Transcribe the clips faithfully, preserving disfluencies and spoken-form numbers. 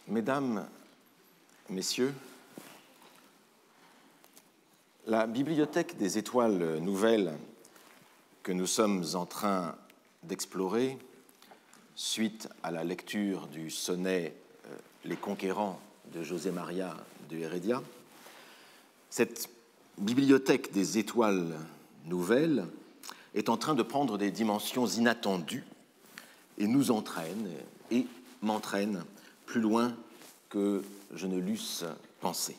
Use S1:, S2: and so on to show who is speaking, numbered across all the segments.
S1: Mesdames, Messieurs, la bibliothèque des étoiles nouvelles que nous sommes en train d'explorer, suite à la lecture du sonnet euh, « Les Conquérants » de José María de Heredia, cette bibliothèque des étoiles nouvelles est en train de prendre des dimensions inattendues et nous entraîne et m'entraîne plus loin que je ne l'eusse pensé.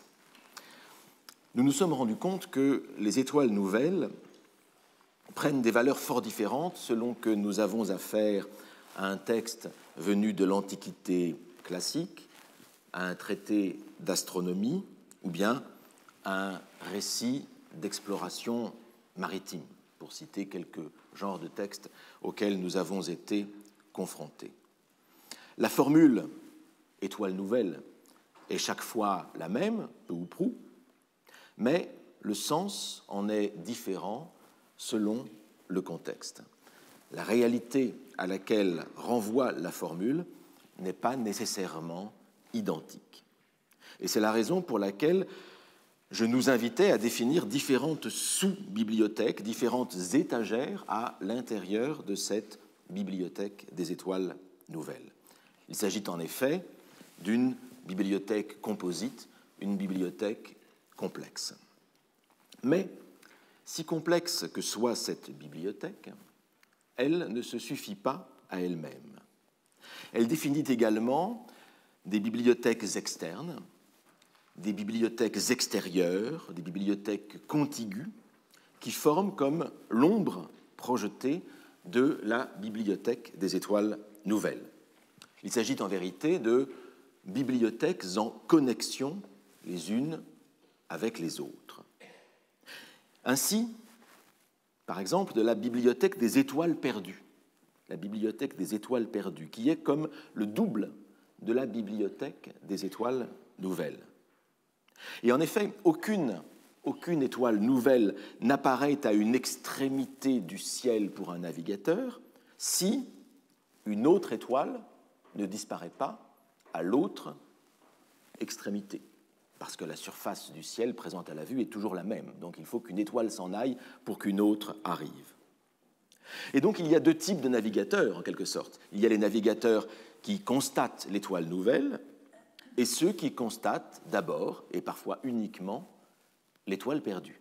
S1: Nous nous sommes rendus compte que les étoiles nouvelles prennent des valeurs fort différentes selon que nous avons affaire à un texte venu de l'Antiquité classique, à un traité d'astronomie ou bien à un récit d'exploration maritime, pour citer quelques genres de textes auxquels nous avons été confrontés. La formule « étoile nouvelle » est chaque fois la même, peu ou prou, mais le sens en est différent selon le contexte. La réalité à laquelle renvoie la formule n'est pas nécessairement identique. Et c'est la raison pour laquelle je nous invitais à définir différentes sous-bibliothèques, différentes étagères à l'intérieur de cette bibliothèque des étoiles nouvelles. Il s'agit en effet d'une bibliothèque composite, une bibliothèque complexe. Mais, si complexe que soit cette bibliothèque, elle ne se suffit pas à elle-même. Elle définit également des bibliothèques externes, des bibliothèques extérieures, des bibliothèques contiguës, qui forment comme l'ombre projetée de la bibliothèque des étoiles nouvelles. Il s'agit en vérité de bibliothèques en connexion les unes avec les autres. Ainsi, par exemple, de la bibliothèque des étoiles perdues, la bibliothèque des étoiles perdues, qui est comme le double de la bibliothèque des étoiles nouvelles. Et en effet, aucune, aucune étoile nouvelle n'apparaît à une extrémité du ciel pour un navigateur si une autre étoile ne disparaît pas à l'autre extrémité, parce que la surface du ciel présente à la vue est toujours la même. Donc il faut qu'une étoile s'en aille pour qu'une autre arrive. Et donc il y a deux types de navigateurs, en quelque sorte. Il y a les navigateurs qui constatent l'étoile nouvelle et ceux qui constatent d'abord, et parfois uniquement, l'étoile perdue.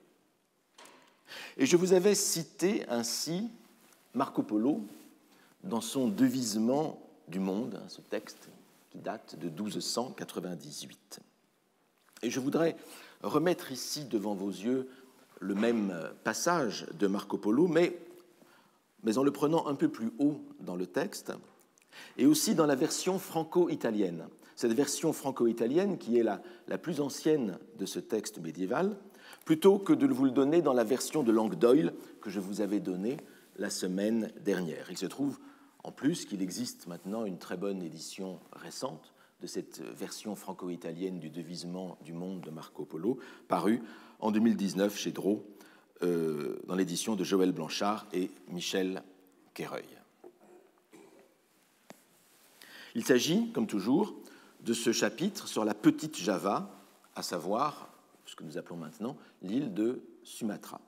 S1: Et je vous avais cité ainsi Marco Polo dans son devisement du monde, ce texte qui date de douze cent quatre-vingt-dix-huit. Et je voudrais remettre ici devant vos yeux le même passage de Marco Polo, mais, mais en le prenant un peu plus haut dans le texte, et aussi dans la version franco-italienne. Cette version franco-italienne, qui est la, la plus ancienne de ce texte médiéval, plutôt que de vous le donner dans la version de langue d'Oil que je vous avais donnée la semaine dernière. Il se trouve en plus qu'il existe maintenant une très bonne édition récente de cette version franco-italienne du devisement du monde de Marco Polo, parue en deux mille dix-neuf chez Drault, euh, dans l'édition de Joël Blanchard et Michel Quéreuil. Il s'agit, comme toujours, de ce chapitre sur la petite Java, à savoir, ce que nous appelons maintenant, l'île de Sumatra.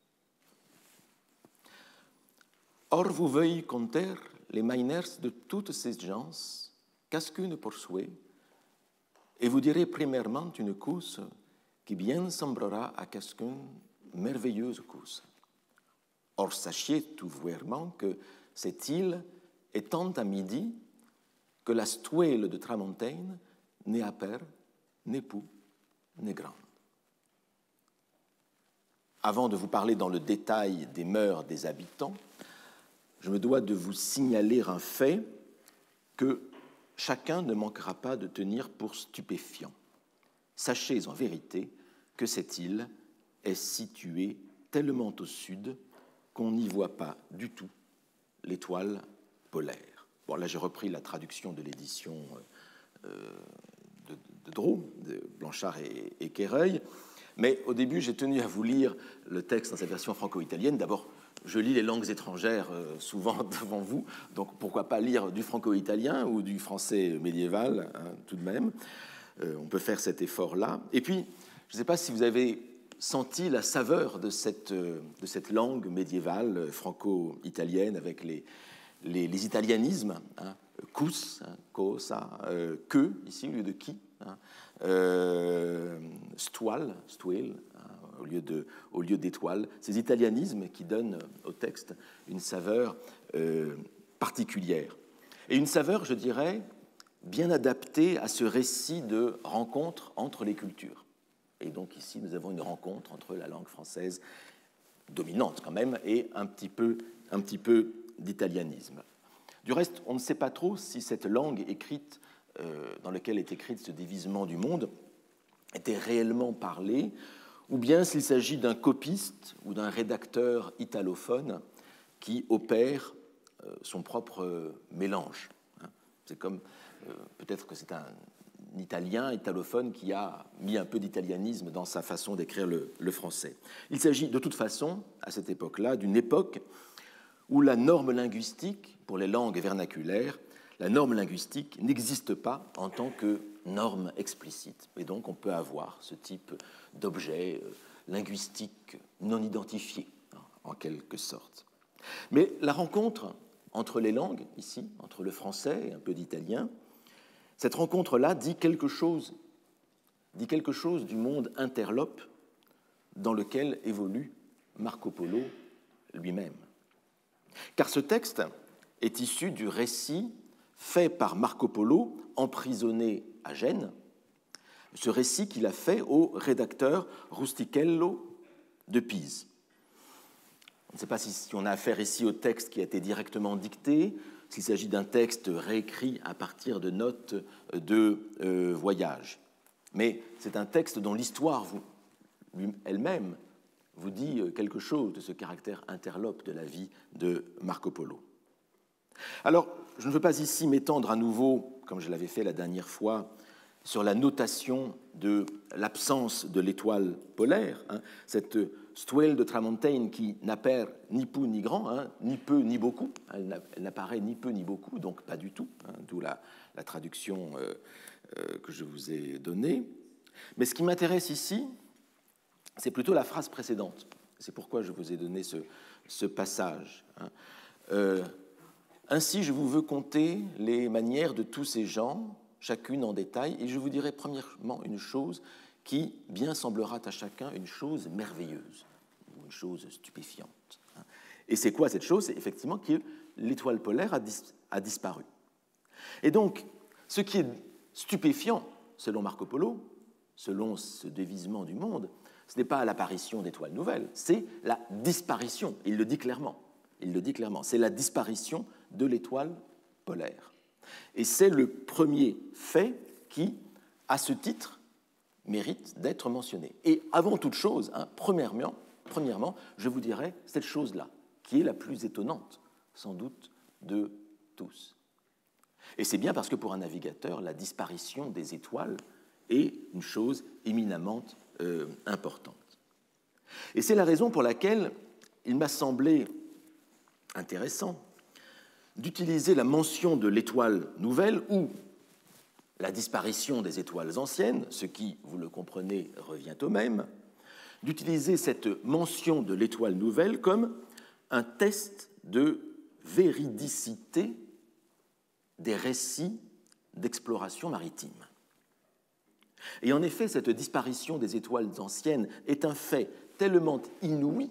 S1: Or vous veuillez compter les miners de toutes ces gens, cascune pour souhait, et vous direz premièrement une cause qui bien semblera à cascune merveilleuse cause. Or sachez tout vouèrement que cette île est tant à midi que la stuelle de Tramontaine n'est à père, n'est pou, n'est grande. Avant de vous parler dans le détail des mœurs des habitants, je me dois de vous signaler un fait que chacun ne manquera pas de tenir pour stupéfiant. Sachez en vérité que cette île est située tellement au sud qu'on n'y voit pas du tout l'étoile polaire. Bon, là, j'ai repris la traduction de l'édition euh, de, de Drault, de Blanchard et, et Quéreuil, mais au début, j'ai tenu à vous lire le texte dans sa version franco-italienne. D'abord, je lis les langues étrangères souvent devant vous, donc pourquoi pas lire du franco-italien ou du français médiéval, hein, tout de même. Euh, on peut faire cet effort-là. Et puis, je ne sais pas si vous avez senti la saveur de cette, de cette langue médiévale franco-italienne avec les, les, les italianismes, hein, cus, hein, cosa, euh, que, ici, au lieu de qui, hein, euh, stual, stuel, Au lieu, de, au lieu d'étoiles, ces italianismes qui donnent au texte une saveur euh, particulière. Et une saveur, je dirais, bien adaptée à ce récit de rencontre entre les cultures. Et donc ici, nous avons une rencontre entre la langue française, dominante quand même, et un petit peu, un petit peu d'italianisme. Du reste, on ne sait pas trop si cette langue écrite, euh, dans laquelle est écrite ce dévisement du monde, était réellement parlée, ou bien s'il s'agit d'un copiste ou d'un rédacteur italophone qui opère son propre mélange. C'est comme, peut-être que c'est un Italien, italophone, qui a mis un peu d'italianisme dans sa façon d'écrire le, le français. Il s'agit de toute façon, à cette époque-là, d'une époque où la norme linguistique, pour les langues vernaculaires, la norme linguistique n'existe pas en tant que norme explicite. Et donc on peut avoir ce type d'objet linguistique non identifié, en quelque sorte. Mais la rencontre entre les langues, ici, entre le français et un peu d'italien, cette rencontre-là dit quelque chose, dit quelque chose du monde interlope dans lequel évolue Marco Polo lui-même. Car ce texte est issu du récit fait par Marco Polo, emprisonné à Gênes, ce récit qu'il a fait au rédacteur Rustichello de Pise. On ne sait pas si on a affaire ici au texte qui a été directement dicté, s'il s'agit d'un texte réécrit à partir de notes de euh, voyage. Mais c'est un texte dont l'histoire elle-même vous dit quelque chose de ce caractère interlope de la vie de Marco Polo. Alors, je ne veux pas ici m'étendre à nouveau, comme je l'avais fait la dernière fois, sur la notation de l'absence de l'étoile polaire, hein, cette Stuel de Tramontane qui n'apparaît ni peu ni grand, hein, ni peu ni beaucoup, elle n'apparaît ni peu ni beaucoup, donc pas du tout, hein, d'où la, la traduction euh, euh, que je vous ai donnée. Mais ce qui m'intéresse ici, c'est plutôt la phrase précédente. C'est pourquoi je vous ai donné ce, ce passage. Hein. Euh, Ainsi, je vous veux conter les manières de tous ces gens, chacune en détail, et je vous dirai premièrement une chose qui bien semblera à chacun une chose merveilleuse, ou une chose stupéfiante. Et c'est quoi cette chose? C'est effectivement que l'étoile polaire a, dis- a disparu. Et donc, ce qui est stupéfiant, selon Marco Polo, selon ce dévisement du monde, ce n'est pas l'apparition d'étoiles nouvelles, c'est la disparition, il le dit clairement. Il le dit clairement, c'est la disparition de l'étoile polaire. Et c'est le premier fait qui, à ce titre, mérite d'être mentionné. Et avant toute chose, hein, premièrement, premièrement, je vous dirais cette chose-là, qui est la plus étonnante, sans doute, de tous. Et c'est bien parce que pour un navigateur, la disparition des étoiles est une chose éminemment euh, importante. Et c'est la raison pour laquelle il m'a semblé intéressant d'utiliser la mention de l'étoile nouvelle ou la disparition des étoiles anciennes, ce qui, vous le comprenez, revient au même, d'utiliser cette mention de l'étoile nouvelle comme un test de véridicité des récits d'exploration maritime. Et en effet, cette disparition des étoiles anciennes est un fait tellement inouï,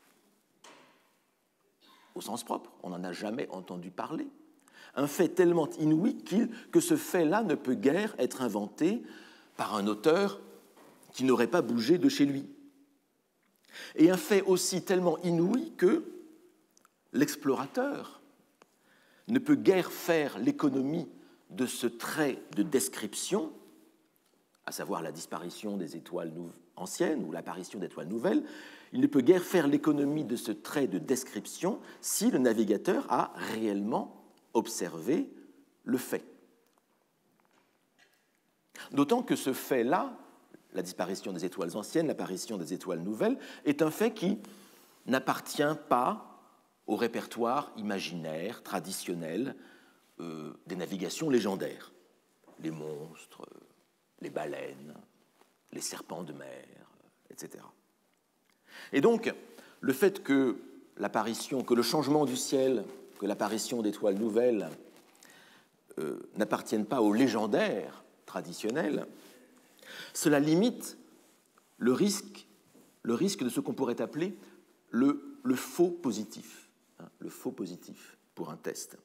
S1: au sens propre, on n'en a jamais entendu parler, un fait tellement inouï qu'il, que ce fait-là ne peut guère être inventé par un auteur qui n'aurait pas bougé de chez lui. Et un fait aussi tellement inouï que l'explorateur ne peut guère faire l'économie de ce trait de description, à savoir la disparition des étoiles anciennes ou l'apparition d'étoiles nouvelles, il ne peut guère faire l'économie de ce trait de description si le navigateur a réellement observé le fait. D'autant que ce fait-là, la disparition des étoiles anciennes, l'apparition des étoiles nouvelles, est un fait qui n'appartient pas au répertoire imaginaire, traditionnel, euh, des navigations légendaires. Les monstres, les baleines, les serpents de mer, et cetera. Et donc, le fait que l'apparition, que le changement du ciel, que l'apparition d'étoiles nouvelles euh, n'appartiennent pas au légendaire traditionnel, cela limite le risque, le risque de ce qu'on pourrait appeler le, le faux positif, hein, le faux positif pour un test.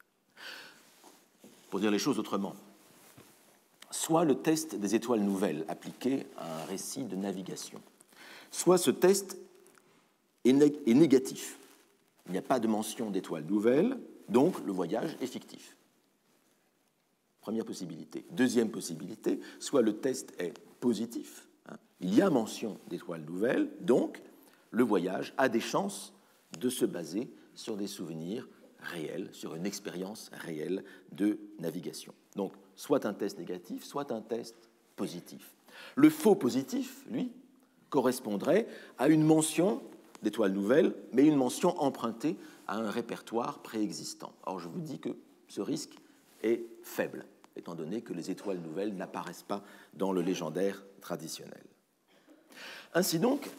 S1: Pour dire les choses autrement, soit le test des étoiles nouvelles appliqué à un récit de navigation, soit ce test est, né- est négatif. Il n'y a pas de mention d'étoiles nouvelles, donc le voyage est fictif. Première possibilité. Deuxième possibilité, soit le test est positif, hein, il y a mention d'étoiles nouvelles, donc le voyage a des chances de se baser sur des souvenirs réels, sur une expérience réelle de navigation. Donc, soit un test négatif, soit un test positif. Le faux positif, lui, correspondrait à une mention d'étoiles nouvelles, mais une mention empruntée à un répertoire préexistant. Or, je vous dis que ce risque est faible, étant donné que les étoiles nouvelles n'apparaissent pas dans le légendaire traditionnel. Ainsi donc,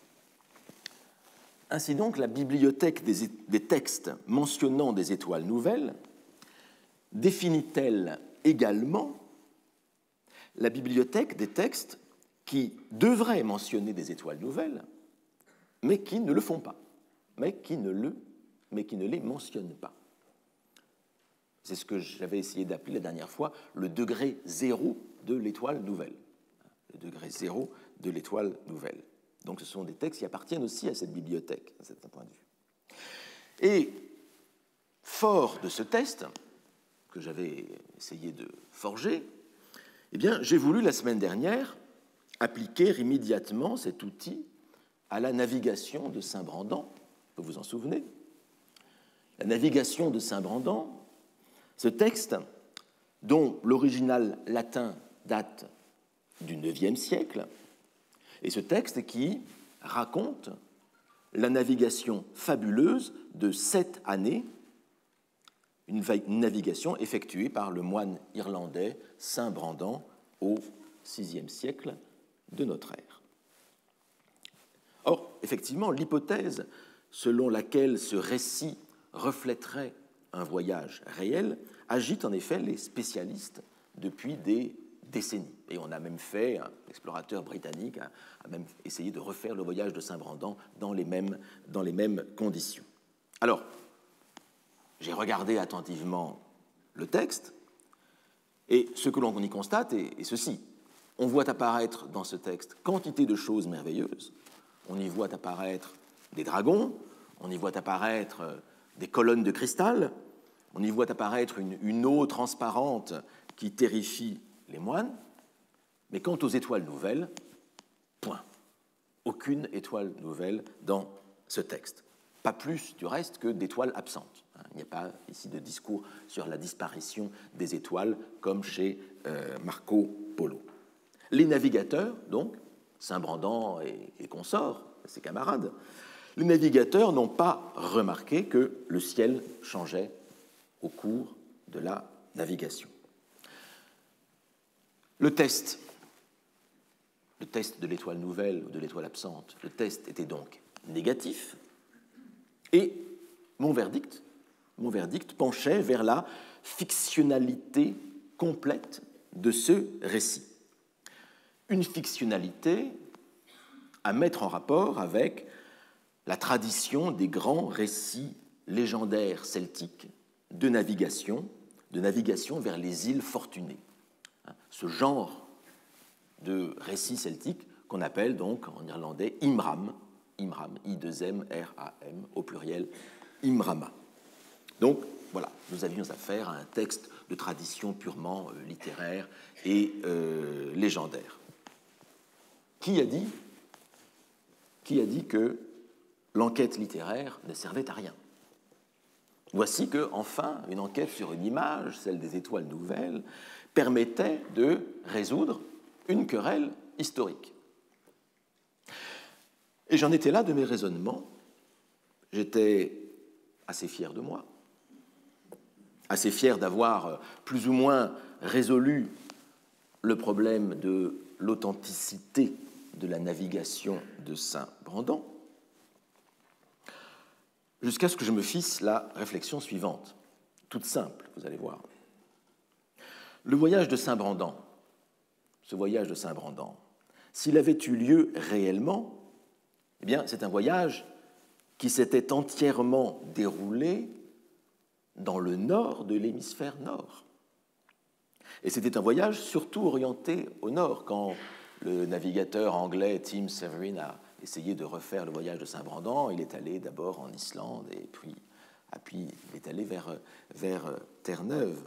S1: ainsi donc la bibliothèque des, des textes mentionnant des étoiles nouvelles définit-elle également la bibliothèque des textes qui devraient mentionner des étoiles nouvelles, mais qui ne le font pas, mais qui ne, le, mais qui ne les mentionnent pas. C'est ce que j'avais essayé d'appeler la dernière fois le degré zéro de l'étoile nouvelle. Le degré zéro de l'étoile nouvelle. Donc ce sont des textes qui appartiennent aussi à cette bibliothèque, à cet point de vue. Et fort de ce test, que j'avais essayé de forger, eh bien, j'ai voulu la semaine dernière appliquer immédiatement cet outil à la navigation de Saint-Brandan. Vous vous en souvenez? La navigation de Saint-Brandan, ce texte, dont l'original latin date du neuvième siècle, et ce texte qui raconte la navigation fabuleuse de sept années, une navigation effectuée par le moine irlandais Saint Brandan au sixième siècle de notre ère. Or, effectivement, l'hypothèse selon laquelle ce récit reflèterait un voyage réel agite en effet les spécialistes depuis des décennies. Et on a même fait, un explorateur britannique a, a même essayé de refaire le voyage de Saint-Brandan dans les mêmes, dans les mêmes conditions. Alors, j'ai regardé attentivement le texte, et ce que l'on y constate est, est ceci. On voit apparaître dans ce texte quantité de choses merveilleuses. On y voit apparaître des dragons, on y voit apparaître des colonnes de cristal, on y voit apparaître une, une eau transparente qui terrifie les moines, mais quant aux étoiles nouvelles, point. Aucune étoile nouvelle dans ce texte. Pas plus, du reste, que d'étoiles absentes. Il n'y a pas ici de discours sur la disparition des étoiles comme chez euh, Marco Polo. Les navigateurs, donc, Saint-Brandan et, et consorts, ses camarades, les navigateurs n'ont pas remarqué que le ciel changeait au cours de la navigation. Le test, le test de l'étoile nouvelle ou de l'étoile absente, le test était donc négatif, et mon verdict, mon verdict penchait vers la fictionnalité complète de ce récit. Une fictionnalité à mettre en rapport avec la tradition des grands récits légendaires celtiques de navigation, de navigation vers les îles fortunées. Ce genre de récit celtique qu'on appelle donc en irlandais Imram, Imram, I deux M R A M, au pluriel Imrama. Donc voilà, nous avions affaire à un texte de tradition purement euh, littéraire et euh, légendaire. Qui a dit, qui a dit que l'enquête littéraire ne servait à rien? Voici que, enfin, une enquête sur une image, celle des étoiles nouvelles, permettait de résoudre une querelle historique. Et j'en étais là de mes raisonnements. J'étais assez fier de moi, assez fier d'avoir plus ou moins résolu le problème de l'authenticité de la navigation de Saint-Brandan, jusqu'à ce que je me fisse la réflexion suivante, toute simple, vous allez voir. Le voyage de Saint-Brandan, ce voyage de Saint-Brandan, s'il avait eu lieu réellement, eh bien, c'est un voyage qui s'était entièrement déroulé dans le nord de l'hémisphère nord. Et c'était un voyage surtout orienté au nord, quand le navigateur anglais Tim Severin a essayé de refaire le voyage de Saint-Brandan. Il est allé d'abord en Islande et puis, et puis il est allé vers, vers Terre-Neuve.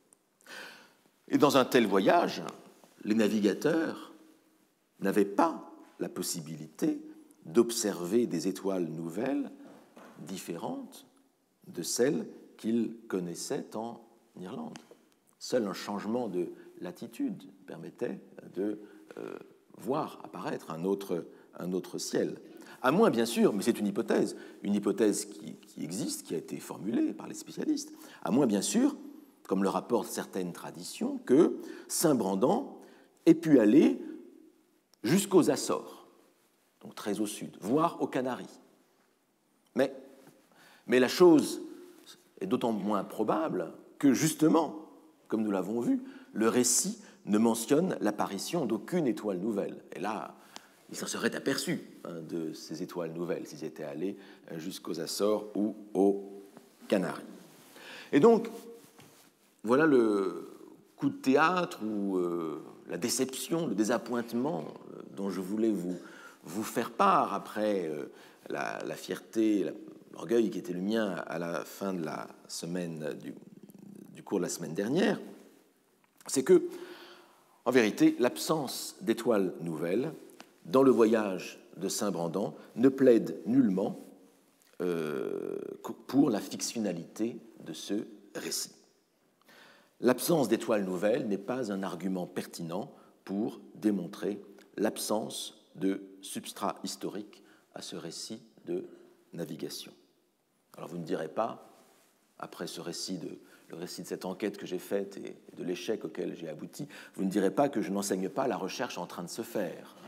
S1: Et dans un tel voyage, les navigateurs n'avaient pas la possibilité d'observer des étoiles nouvelles différentes de celles qu'ils connaissaient en Irlande. Seul un changement de latitude permettait de euh, voir apparaître un autre, un autre ciel. À moins, bien sûr, mais c'est une hypothèse, une hypothèse qui, qui existe, qui a été formulée par les spécialistes, à moins, bien sûr, comme le rapportent certaines traditions, que Saint-Brandan ait pu aller jusqu'aux Açores, donc très au sud, voire aux Canaries. Mais, mais la chose est d'autant moins probable que, justement, comme nous l'avons vu, le récit ne mentionne l'apparition d'aucune étoile nouvelle. Et là, il s'en serait aperçu hein, de ces étoiles nouvelles s'ils étaient allés jusqu'aux Açores ou aux Canaries. Et donc, voilà le coup de théâtre ou euh, la déception, le désappointement euh, dont je voulais vous, vous faire part après euh, la, la fierté, la, l'orgueil qui était le mien à la fin de la semaine du, du cours de la semaine dernière, c'est que, en vérité, l'absence d'étoiles nouvelles dans le voyage de Saint-Brandan ne plaide nullement euh, pour la fictionnalité de ce récit. L'absence d'étoiles nouvelles n'est pas un argument pertinent pour démontrer l'absence de substrat historique à ce récit de navigation. Alors vous ne direz pas, après ce récit de, le récit de cette enquête que j'ai faite et de l'échec auquel j'ai abouti, vous ne direz pas que je n'enseigne pas la recherche en train de se faire,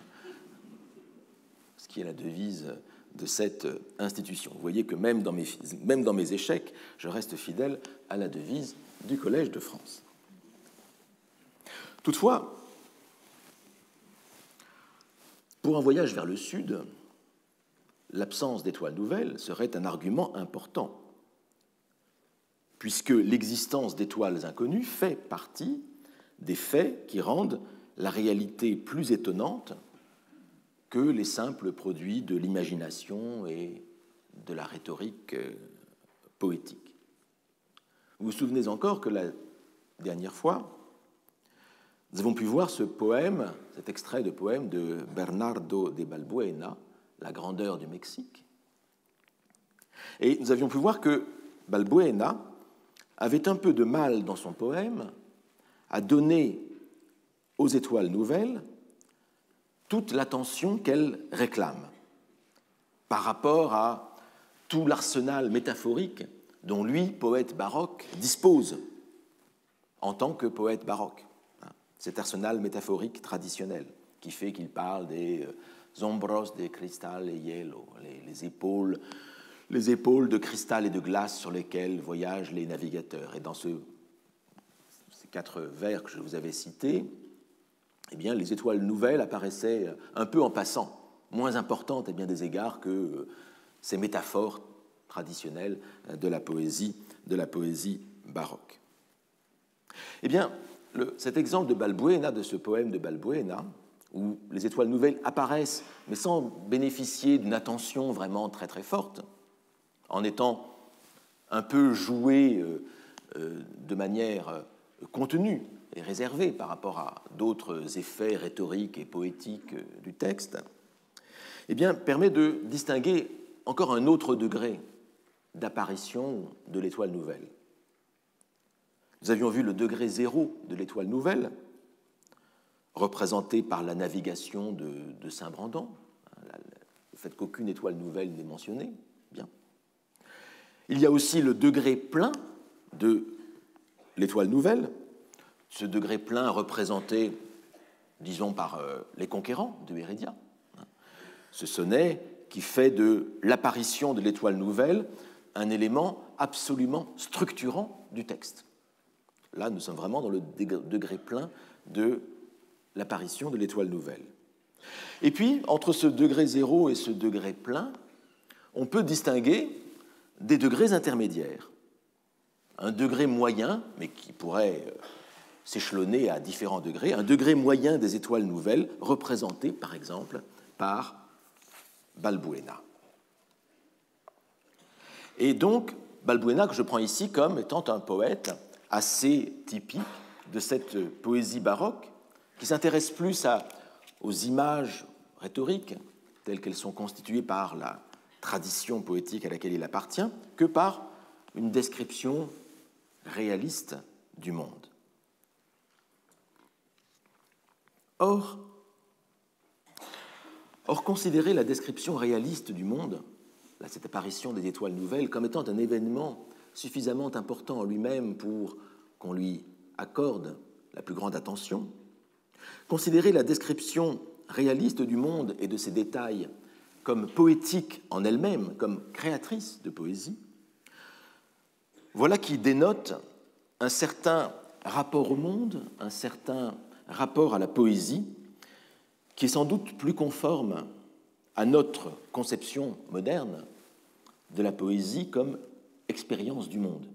S1: ce qui est la devise de cette institution. Vous voyez que même dans mes, même dans mes échecs, je reste fidèle à la devise du Collège de France. Toutefois, pour un voyage vers le sud, l'absence d'étoiles nouvelles serait un argument important, puisque l'existence d'étoiles inconnues fait partie des faits qui rendent la réalité plus étonnante que les simples produits de l'imagination et de la rhétorique poétique. Vous vous souvenez encore que la dernière fois, nous avons pu voir ce poème, cet extrait de poème de Bernardo de Balbuena, La grandeur du Mexique. Et nous avions pu voir que Balbuena avait un peu de mal dans son poème à donner aux étoiles nouvelles toute l'attention qu'elles réclament par rapport à tout l'arsenal métaphorique dont lui, poète baroque, dispose en tant que poète baroque. Cet arsenal métaphorique traditionnel qui fait qu'il parle des hombros de cristal et hielo, les, les, épaules, les épaules de cristal et de glace sur lesquelles voyagent les navigateurs. Et dans ce, ces quatre vers que je vous avais cités, eh bien, les étoiles nouvelles apparaissaient un peu en passant, moins importantes à bien des égards que ces métaphores traditionnelles de la poésie, de la poésie baroque. Eh bien, le, cet exemple de Balbuena, de ce poème de Balbuena, où les étoiles nouvelles apparaissent, mais sans bénéficier d'une attention vraiment très très forte, en étant un peu jouées euh, euh, de manière euh, contenue et réservée par rapport à d'autres effets rhétoriques et poétiques euh, du texte, eh bien, permet de distinguer encore un autre degré d'apparition de l'étoile nouvelle. Nous avions vu le degré zéro de l'étoile nouvelle, représenté par la navigation de, de Saint-Brandan, le fait qu'aucune étoile nouvelle n'est mentionnée. Bien. Il y a aussi le degré plein de l'étoile nouvelle, ce degré plein représenté, disons, par euh, les conquérants de Heredia. Ce sonnet qui fait de l'apparition de l'étoile nouvelle un élément absolument structurant du texte. Là, nous sommes vraiment dans le degré plein de l'apparition de l'étoile nouvelle. Et puis, entre ce degré zéro et ce degré plein, on peut distinguer des degrés intermédiaires. Un degré moyen, mais qui pourrait s'échelonner à différents degrés, un degré moyen des étoiles nouvelles, représenté, par exemple, par Balbuena. Et donc, Balbuena, que je prends ici comme étant un poète assez typique de cette poésie baroque, qui s'intéresse plus à, aux images rhétoriques, telles qu'elles sont constituées par la tradition poétique à laquelle il appartient, que par une description réaliste du monde. Or, or, considérer la description réaliste du monde, là, cette apparition des étoiles nouvelles, comme étant un événement suffisamment important en lui-même pour qu'on lui accorde la plus grande attention, considérer la description réaliste du monde et de ses détails comme poétique en elle-même, comme créatrice de poésie, voilà qui dénote un certain rapport au monde, un certain rapport à la poésie, qui est sans doute plus conforme à notre conception moderne de la poésie comme expérience du monde.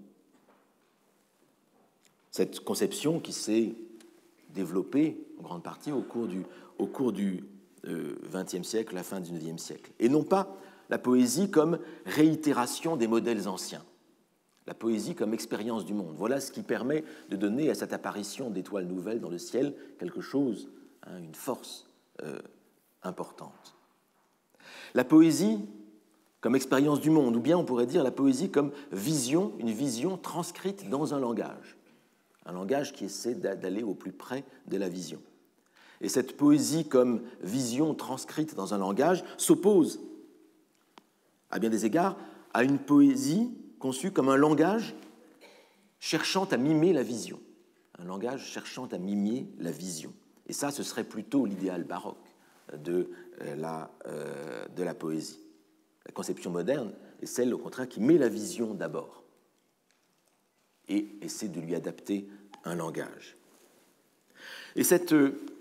S1: Cette conception qui s'est développée en grande partie au cours du, au cours du vingtième euh, siècle, la fin du neuvième siècle, et non pas la poésie comme réitération des modèles anciens, la poésie comme expérience du monde. Voilà ce qui permet de donner à cette apparition d'étoiles nouvelles dans le ciel quelque chose, hein, une force euh, importante. La poésie comme expérience du monde, ou bien on pourrait dire la poésie comme vision, une vision transcrite dans un langage, un langage qui essaie d'aller au plus près de la vision. Et cette poésie comme vision transcrite dans un langage s'oppose, à bien des égards, à une poésie conçue comme un langage cherchant à mimer la vision, un langage cherchant à mimer la vision. Et ça, ce serait plutôt l'idéal baroque de la, euh, de la poésie. La conception moderne est celle, au contraire, qui met la vision d'abord et essaie de lui adapter un langage. Et cette,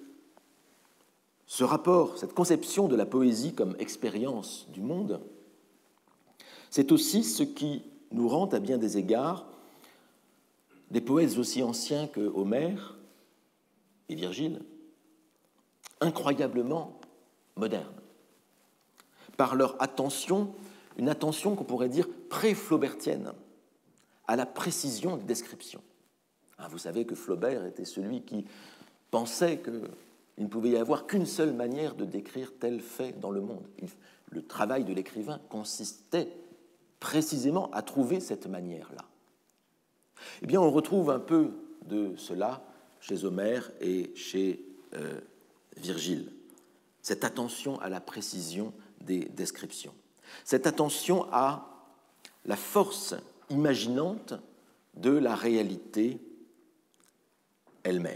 S1: ce rapport, cette conception de la poésie comme expérience du monde, c'est aussi ce qui nous rend, à bien des égards, des poètes aussi anciens que Homère et Virgile, incroyablement modernes, par leur attention, une attention qu'on pourrait dire pré-flaubertienne, à la précision des descriptions. Vous savez que Flaubert était celui qui pensait qu'il ne pouvait y avoir qu'une seule manière de décrire tel fait dans le monde. Le travail de l'écrivain consistait précisément à trouver cette manière-là. Eh bien, on retrouve un peu de cela chez Homère et chez euh, Virgile. Cette attention à la précision des descriptions. Cette attention à la force imaginante de la réalité elle-même.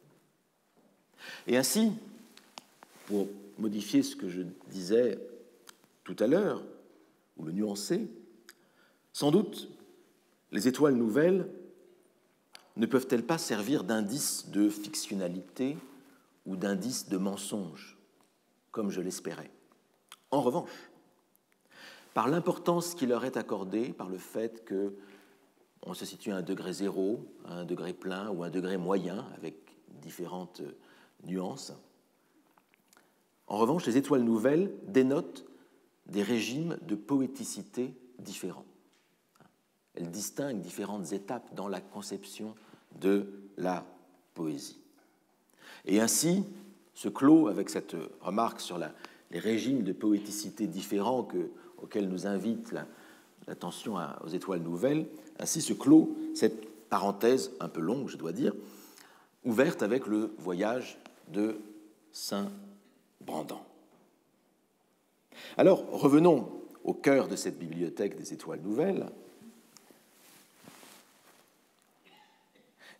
S1: Et ainsi, pour modifier ce que je disais tout à l'heure, ou le nuancer, sans doute, les étoiles nouvelles ne peuvent-elles pas servir d'indice de fictionnalité ou d'indice de mensonge, comme je l'espérais. En revanche, par l'importance qui leur est accordée, par le fait qu'on se situe à un degré zéro, à un degré plein ou un degré moyen, avec différentes nuances, en revanche, les étoiles nouvelles dénotent des régimes de poéticité différents. Elles distinguent différentes étapes dans la conception de la poésie. Et ainsi se clôt, avec cette remarque sur la, les régimes de poéticité différents que, auxquels nous invite la, l'attention à, aux étoiles nouvelles, ainsi se clôt cette parenthèse un peu longue, je dois dire, ouverte avec le voyage de Saint Brandan. Alors, revenons au cœur de cette bibliothèque des étoiles nouvelles,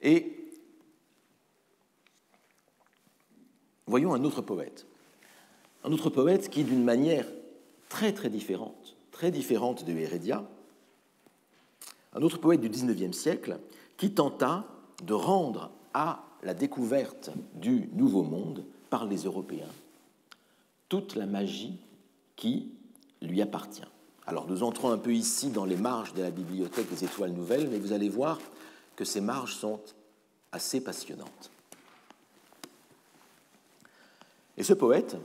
S1: Et voyons un autre poète. Un autre poète qui, d'une manière très très différente, très différente de Heredia, un autre poète du dix-neuvième siècle qui tenta de rendre à la découverte du Nouveau Monde par les Européens toute la magie qui lui appartient. Alors nous entrons un peu ici dans les marges de la bibliothèque des Étoiles Nouvelles, mais vous allez voir que ces marges sont assez passionnantes. Et ce poète,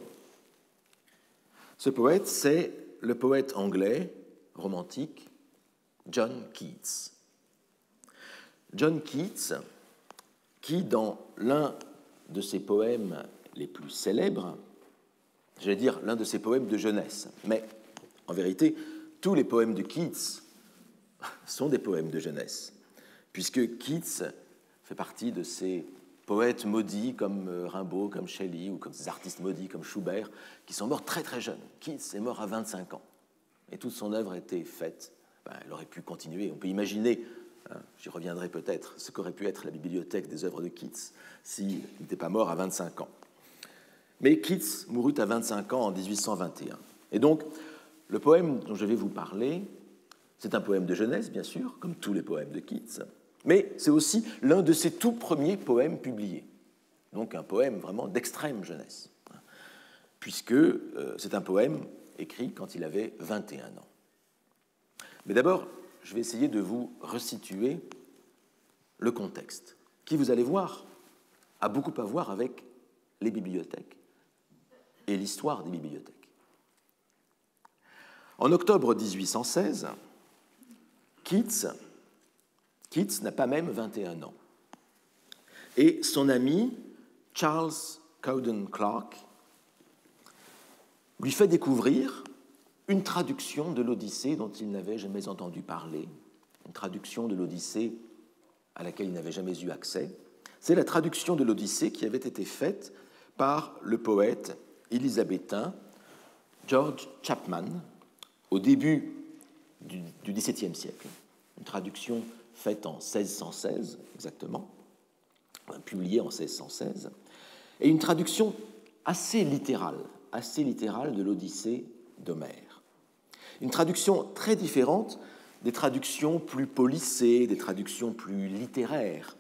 S1: ce poète, c'est le poète anglais romantique John Keats. John Keats, qui, dans l'un de ses poèmes les plus célèbres, j'allais dire l'un de ses poèmes de jeunesse, mais en vérité, tous les poèmes de Keats sont des poèmes de jeunesse, puisque Keats fait partie de ces poètes maudits comme Rimbaud, comme Shelley, ou comme ces artistes maudits comme Schubert, qui sont morts très très jeunes. Keats est mort à vingt-cinq ans, et toute son œuvre a été faite. Ben, elle aurait pu continuer. On peut imaginer, hein, j'y reviendrai peut-être, ce qu'aurait pu être la bibliothèque des œuvres de Keats s'il n'était pas mort à vingt-cinq ans. Mais Keats mourut à vingt-cinq ans en dix-huit cent vingt et un. Et donc, le poème dont je vais vous parler, c'est un poème de jeunesse, bien sûr, comme tous les poèmes de Keats, mais c'est aussi l'un de ses tout premiers poèmes publiés. Donc un poème vraiment d'extrême jeunesse, puisque euh, c'est un poème écrit quand il avait vingt et un ans. Mais d'abord, je vais essayer de vous resituer le contexte, qui, vous allez voir, a beaucoup à voir avec les bibliothèques et l'histoire des bibliothèques. En octobre dix-huit cent seize, Keats, Keats n'a pas même vingt et un ans. Et son ami, Charles Cowden Clarke, lui fait découvrir une traduction de l'Odyssée dont il n'avait jamais entendu parler, une traduction de l'Odyssée à laquelle il n'avait jamais eu accès. C'est la traduction de l'Odyssée qui avait été faite par le poète élisabétain George Chapman au début du, du dix-septième siècle. Une traduction faite en seize cent seize, exactement, publiée en seize cent seize, et une traduction assez littérale, assez littérale de l'Odyssée d'Homère. Une traduction très différente des traductions plus policées, des traductions plus littéraires,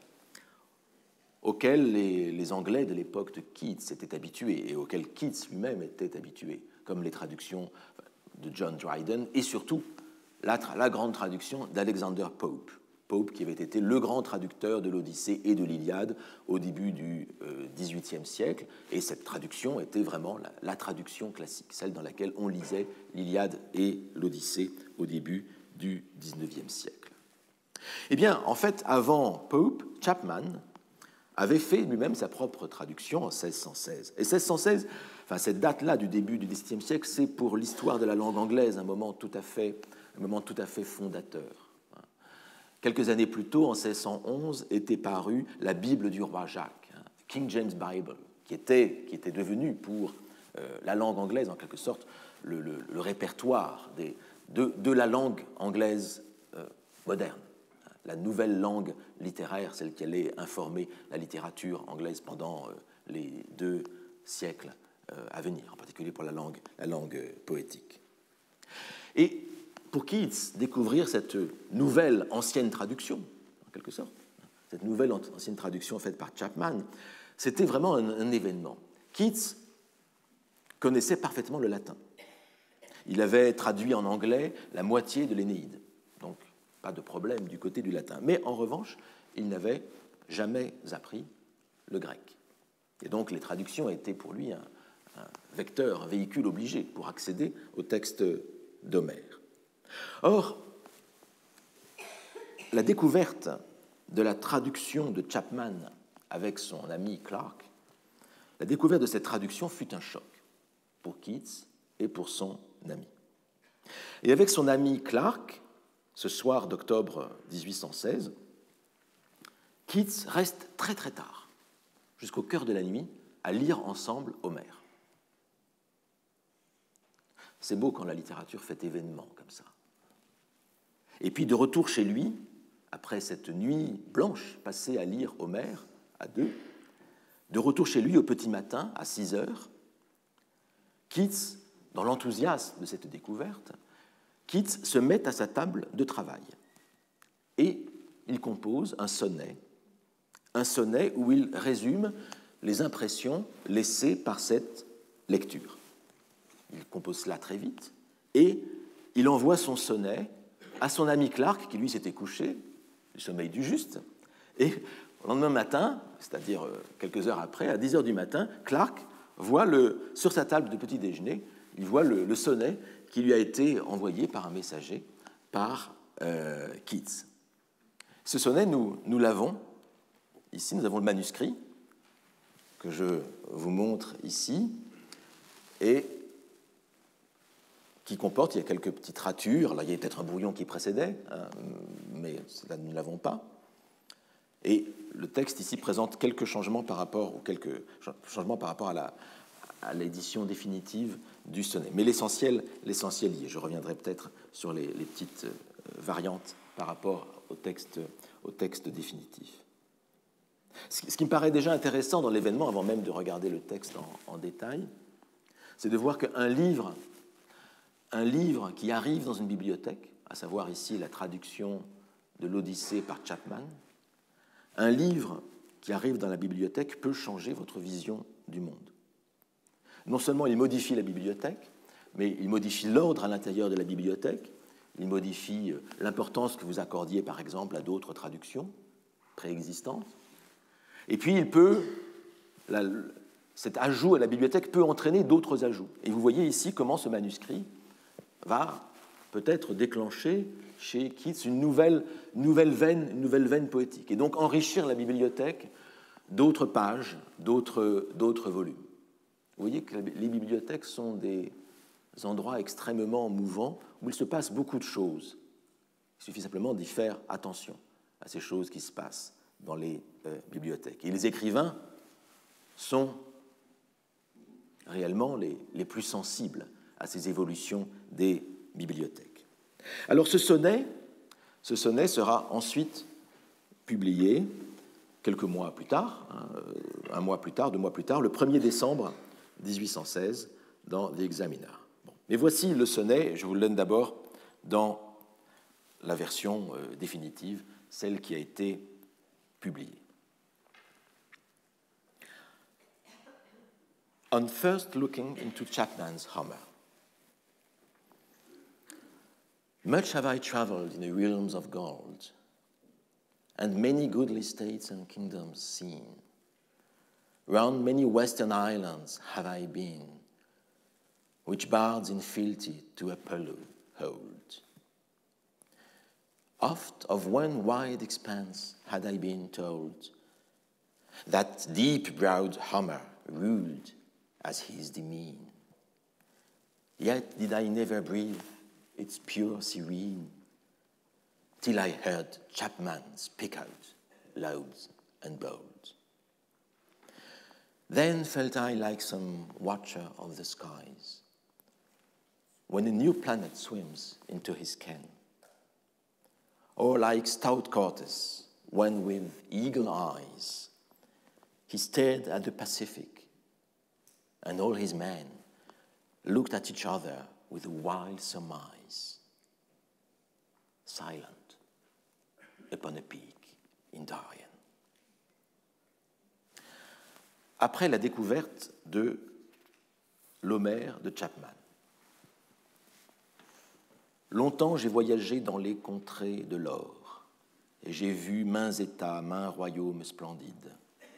S1: auxquelles les, les Anglais de l'époque de Keats étaient habitués et auxquelles Keats lui-même était habitué, comme les traductions de John Dryden et surtout la, la grande traduction d'Alexander Pope. Pope qui avait été le grand traducteur de l'Odyssée et de l'Iliade au début du dix-huitième siècle, et cette traduction était vraiment la, la traduction classique, celle dans laquelle on lisait l'Iliade et l'Odyssée au début du dix-neuvième siècle. Eh bien, en fait, avant Pope, Chapman avait fait lui-même sa propre traduction en seize cent seize. Et seize cent seize, enfin, cette date-là du début du dix-septième siècle, c'est pour l'histoire de la langue anglaise un moment tout à fait, un moment tout à fait fondateur. Quelques années plus tôt, en seize cent onze, était parue la Bible du roi Jacques, King James Bible, qui était, qui était devenue pour euh, la langue anglaise, en quelque sorte, le, le, le répertoire des, de, de la langue anglaise euh, moderne, la nouvelle langue littéraire, celle qui allait informer la littérature anglaise pendant euh, les deux siècles euh, à venir, en particulier pour la langue, la langue poétique. Et pour Keats, découvrir cette nouvelle ancienne traduction, en quelque sorte, cette nouvelle ancienne traduction faite par Chapman, c'était vraiment un, un événement. Keats connaissait parfaitement le latin. Il avait traduit en anglais la moitié de l'Énéide, donc pas de problème du côté du latin. Mais en revanche, il n'avait jamais appris le grec. Et donc les traductions étaient pour lui un, un vecteur, un véhicule obligé pour accéder au texte d'Homère. Or, la découverte de la traduction de Chapman avec son ami Clarke, la découverte de cette traduction fut un choc pour Keats et pour son ami. Et avec son ami Clarke, ce soir d'octobre dix-huit cent seize, Keats reste très très tard, jusqu'au cœur de la nuit, à lire ensemble Homère. C'est beau quand la littérature fait événement comme ça. Et puis, de retour chez lui, après cette nuit blanche passée à lire Homère à deux, de retour chez lui au petit matin, à six heures, Keats, dans l'enthousiasme de cette découverte, Keats se met à sa table de travail et il compose un sonnet, un sonnet où il résume les impressions laissées par cette lecture. Il compose cela très vite et il envoie son sonnet à son ami Clark, qui lui s'était couché, du sommeil du juste, et le lendemain matin, c'est-à-dire quelques heures après, à dix heures du matin, Clark voit le, sur sa table de petit déjeuner, il voit le, le sonnet qui lui a été envoyé par un messager par euh, Keats. Ce sonnet, nous, nous l'avons ici, nous avons le manuscrit que je vous montre ici, et qui comporte, il y a quelques petites ratures, là il y a peut-être un brouillon qui précédait, hein, mais là nous ne l'avons pas. Et le texte ici présente quelques changements par rapport, ou quelques changements par rapport à, la, à l'édition définitive du sonnet. Mais l'essentiel, l'essentiel y est. Je reviendrai peut-être sur les, les petites variantes par rapport au texte, au texte définitif. Ce qui me paraît déjà intéressant dans l'événement, avant même de regarder le texte en, en détail, c'est de voir qu'un livre, un livre qui arrive dans une bibliothèque, à savoir ici la traduction de l'Odyssée par Chapman, un livre qui arrive dans la bibliothèque peut changer votre vision du monde. Non seulement il modifie la bibliothèque, mais il modifie l'ordre à l'intérieur de la bibliothèque, il modifie l'importance que vous accordiez, par exemple, à d'autres traductions préexistantes. Et puis, il peut, la, cet ajout à la bibliothèque peut entraîner d'autres ajouts. Et vous voyez ici comment ce manuscrit va peut-être déclencher chez Keats une nouvelle, nouvelle, veine, une nouvelle veine poétique, et donc enrichir la bibliothèque d'autres pages, d'autres, d'autres volumes. Vous voyez que les bibliothèques sont des endroits extrêmement mouvants où il se passe beaucoup de choses. Il suffit simplement d'y faire attention à ces choses qui se passent dans les euh, bibliothèques. Et les écrivains sont réellement les, les plus sensibles à ces évolutions des bibliothèques. Alors ce sonnet, ce sonnet sera ensuite publié quelques mois plus tard, hein, un mois plus tard, deux mois plus tard, le premier décembre dix-huit cent seize, dans The Examiner. Bon. Mais voici le sonnet, je vous le donne d'abord dans la version euh, définitive, celle qui a été publiée. On first looking into Chapman's Homer, much have I traveled in the realms of gold, and many goodly states and kingdoms seen. Round many western islands have I been, which bards in fealty to Apollo hold. Oft of one wide expanse had I been told, that deep-browed Homer ruled as his demesne. Yet did I never breathe its pure serene, till I heard Chapman speak out loud and bold. Then felt I like some watcher of the skies, when a new planet swims into his ken, or like stout Cortes, when with eagle eyes he stared at the Pacific, and all his men looked at each other with a wild surmise, silent upon a peak in Darien. Après la découverte de l'Homère de Chapman, longtemps j'ai voyagé dans les contrées de l'or, et j'ai vu maints États, maints royaumes splendides.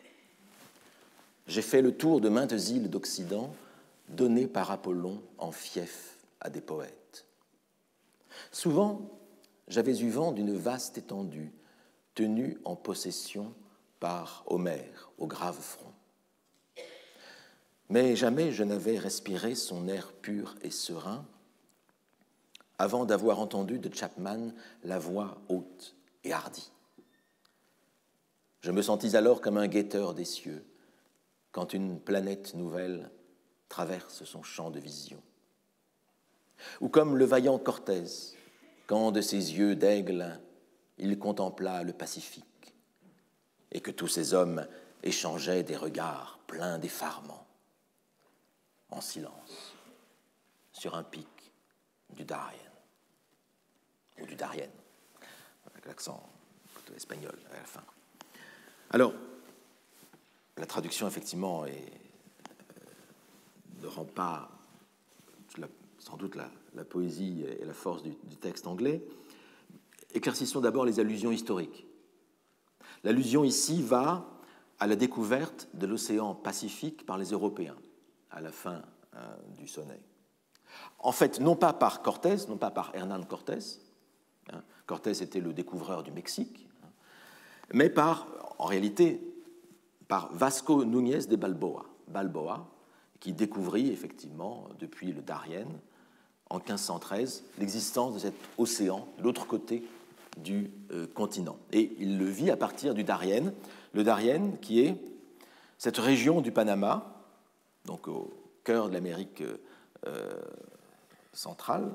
S1: J'ai fait le tour de maintes îles d'Occident, données par Apollon en fief à des poètes. Souvent, j'avais eu vent d'une vaste étendue, tenue en possession par Homère au grave front. Mais jamais je n'avais respiré son air pur et serein avant d'avoir entendu de Chapman la voix haute et hardie. Je me sentis alors comme un guetteur des cieux quand une planète nouvelle traverse son champ de vision. Ou comme le vaillant Cortés quand de ses yeux d'aigle il contempla le Pacifique, et que tous ces hommes échangeaient des regards pleins d'effarement, en silence, sur un pic du Darien, ou du Darien, avec l'accent plutôt espagnol à la fin. Alors, la traduction, effectivement, est, euh, ne rend pas la, sans doute la, la poésie et la force du, du texte anglais. Éclaircissons d'abord les allusions historiques. L'allusion ici va à la découverte de l'océan Pacifique par les Européens à la fin euh, du sonnet. En fait, non pas par Cortés, non pas par Hernán Cortés, hein, Cortés était le découvreur du Mexique, hein, mais par, en réalité, par Vasco Núñez de Balboa, Balboa, qui découvrit effectivement, depuis le Darien, en quinze cent treize, l'existence de cet océan de l'autre côté du euh, continent. Et il le vit à partir du Darien, le Darien qui est cette région du Panama, donc au cœur de l'Amérique euh, centrale,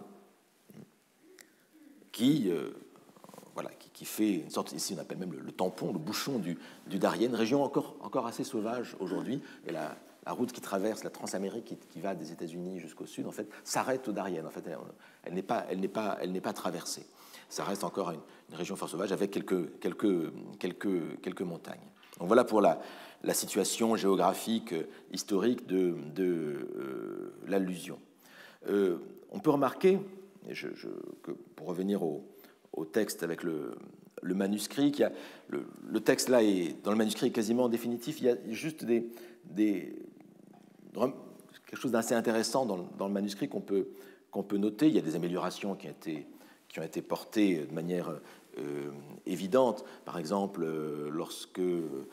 S1: qui, euh, voilà, qui, qui fait une sorte, ici on appelle même le, le tampon, le bouchon du, du Darien, région encore, encore assez sauvage aujourd'hui, et la, la route qui traverse la Transamérique, qui, qui va des États-Unis jusqu'au sud, en fait, s'arrête au Darien. En fait, elle, elle n'est pas, elle n'est pas, elle n'est pas traversée. Ça reste encore une, une région fort sauvage avec quelques, quelques, quelques, quelques montagnes. Donc voilà pour la, la situation géographique, euh, historique de, de euh, l'allusion. Euh, on peut remarquer, je, je, que pour revenir au, au texte avec le, le manuscrit, qu'il y a, le, le texte là est dans le manuscrit est quasiment définitif. Il y a juste des, des quelque chose d'assez intéressant dans, dans le manuscrit qu'on peut, qu'on peut noter. Il y a des améliorations qui ont été, qui ont été portées de manière euh, évidente. Par exemple, euh, lorsque euh,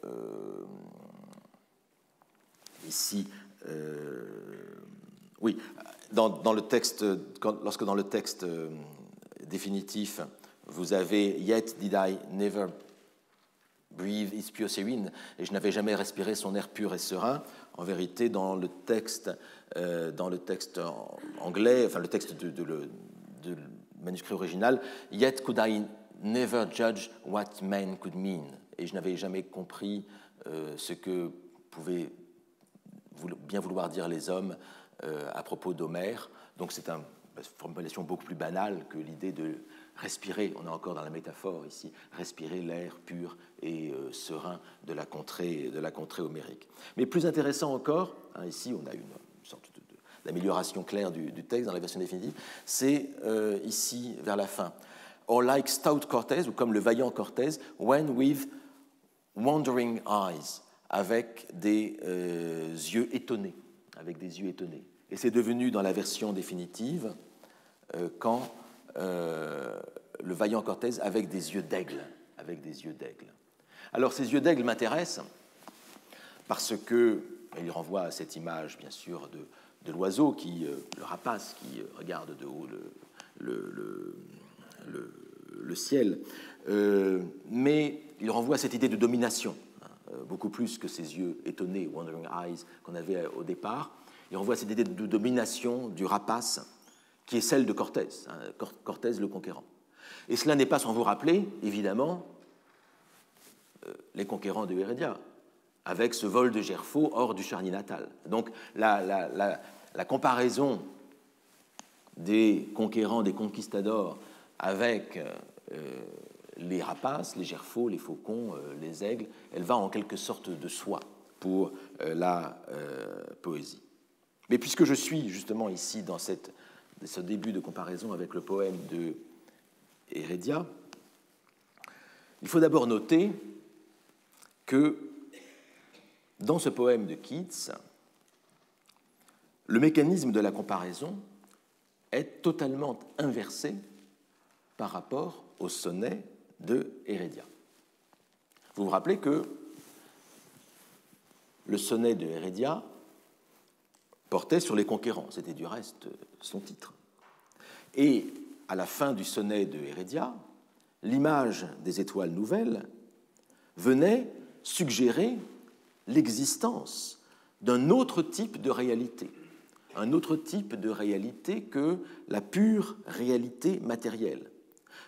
S1: ici, euh, oui, dans, dans le texte, quand, lorsque dans le texte euh, définitif, vous avez Yet did I never breathe its pure serene, et je n'avais jamais respiré son air pur et serein. En vérité, dans le texte, euh, dans le texte anglais, enfin le texte de, de, de, de manuscrit original, Yet could I never judge what man could mean, et je n'avais jamais compris euh, ce que pouvaient bien vouloir dire les hommes euh, à propos d'Homère. Donc c'est un, une formulation beaucoup plus banale que l'idée de respirer, on est encore dans la métaphore ici, respirer l'air pur et euh, serein de la contrée, de la contrée homérique. Mais plus intéressant encore, hein, ici on a une, une sorte de, de, d'amélioration claire du, du texte dans la version définitive, c'est euh, ici vers la fin. Or like stout Cortés, ou comme le vaillant Cortés, when with wandering eyes, avec des euh, yeux étonnés, avec des yeux étonnés. Et c'est devenu dans la version définitive euh, quand Euh, le vaillant Cortés avec des yeux d'aigle, avec des yeux d'aigle. Alors ces yeux d'aigle m'intéressent parce que il renvoie à cette image, bien sûr, de, de l'oiseau qui, euh, le rapace qui regarde de haut le, le, le, le, le ciel, euh, mais il renvoie à cette idée de domination, hein, beaucoup plus que ces yeux étonnés, wandering eyes, qu'on avait au départ. Il renvoie à cette idée de domination du rapace, qui est celle de Cortés, hein, Cortés le conquérant. Et cela n'est pas sans vous rappeler, évidemment, euh, les conquérants de Heredia, avec ce vol de Gerfaut hors du Charny natal. Donc la, la, la, la comparaison des conquérants, des conquistadors avec euh, les rapaces, les Gerfauts, les faucons, euh, les aigles, elle va en quelque sorte de soi pour euh, la euh, poésie. Mais puisque je suis justement ici dans cette ce début de comparaison avec le poème de Heredia, il faut d'abord noter que dans ce poème de Keats, le mécanisme de la comparaison est totalement inversé par rapport au sonnet de Heredia. Vous vous rappelez que le sonnet de Heredia portait sur les conquérants, c'était du reste son titre. Et à la fin du sonnet de Heredia, l'image des étoiles nouvelles venait suggérer l'existence d'un autre type de réalité, un autre type de réalité que la pure réalité matérielle,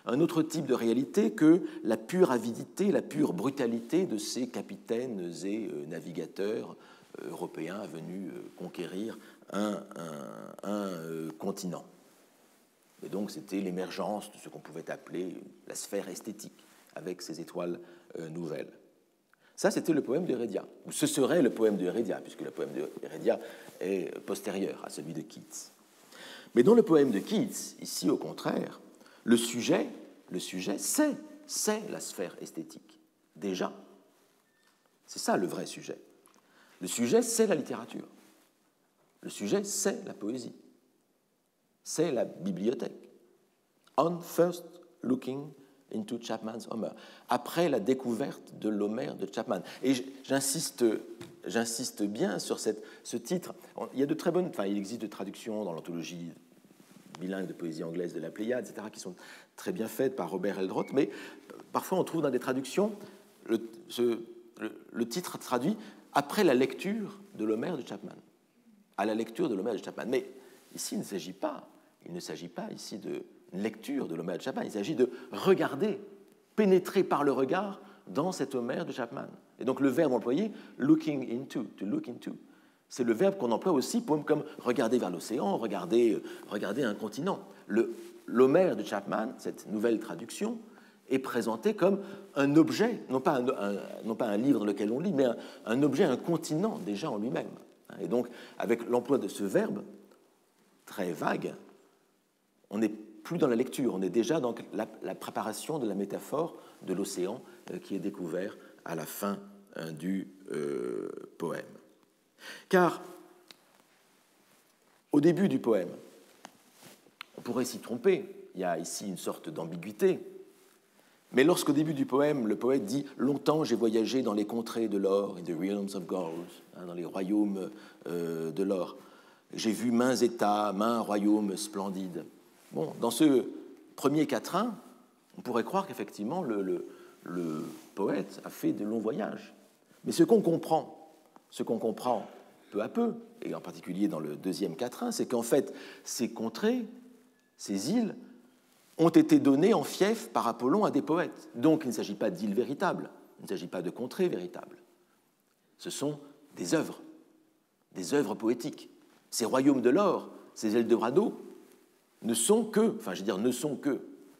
S1: un autre type de réalité que la pure avidité, la pure brutalité de ces capitaines et navigateurs européens venus conquérir un, un, un continent. Et donc c'était l'émergence de ce qu'on pouvait appeler la sphère esthétique, avec ces étoiles nouvelles. Ça, c'était le poème d'Heredia, ou ce serait le poème d'Heredia, puisque le poème d'Heredia est postérieur à celui de Keats. Mais dans le poème de Keats, ici, au contraire, le sujet, le sujet, c'est, c'est la sphère esthétique, déjà. C'est ça le vrai sujet. Le sujet, c'est la littérature. Le sujet, c'est la poésie. C'est la bibliothèque. On first looking into Chapman's Homer, après la découverte de l'Homère de Chapman. Et j'insiste, j'insiste bien sur cette, ce titre. Il y a de très bonnes, enfin, il existe de traductions dans l'anthologie bilingue de poésie anglaise de la Pléiade, et cetera, qui sont très bien faites par Robert Eldroth, mais parfois on trouve dans des traductions le, ce, le, le titre traduit après la lecture de l'Homère de Chapman. À la lecture de l'Homère de Chapman. Mais ici, il ne s'agit pas, il ne s'agit pas ici de lecture de l'Homère de Chapman, il s'agit de regarder, pénétrer par le regard dans cet Homère de Chapman. Et donc le verbe employé, looking into, to look into, c'est le verbe qu'on emploie aussi pour, comme regarder vers l'océan, regarder, regarder un continent. Le, L'Homère de Chapman, cette nouvelle traduction, est présenté comme un objet, non pas un, un, non pas un livre dans lequel on lit, mais un, un objet, un continent déjà en lui-même. Et donc, avec l'emploi de ce verbe, très vague, on n'est plus dans la lecture, on est déjà dans la, la préparation de la métaphore de l'océan euh, qui est découvert à la fin euh, du euh, poème. Car, au début du poème, on pourrait s'y tromper, il y a ici une sorte d'ambiguïté, mais lorsqu'au début du poème, le poète dit « Longtemps j'ai voyagé dans les contrées de l'or, in the realms of gold hein, », dans les royaumes euh, de l'or. J'ai vu maints États, maints royaumes splendides. Bon, dans ce premier quatrain, on pourrait croire qu'effectivement le, le, le poète a fait de longs voyages. Mais ce qu'on comprend, ce qu'on comprend peu à peu, et en particulier dans le deuxième quatrain, c'est qu'en fait, ces contrées, ces îles, ont été données en fief par Apollon à des poètes. Donc il ne s'agit pas d'îles véritables, il ne s'agit pas de contrées véritables. Ce sont des œuvres, des œuvres poétiques. Ces royaumes de l'or, ces Eldorado, ne sont que, enfin je veux dire ne sont que,